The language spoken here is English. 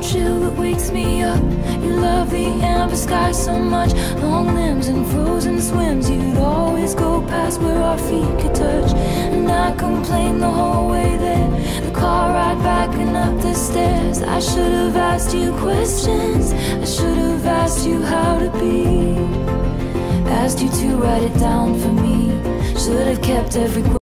chill that wakes me up. You love the amber sky so much. Long limbs and frozen swims. You'd always go past where our feet could touch. And I complained the whole way there. The car ride back and up the stairs. I should have asked you questions. I should have asked you how to be. Asked you to write it down for me. Should have kept every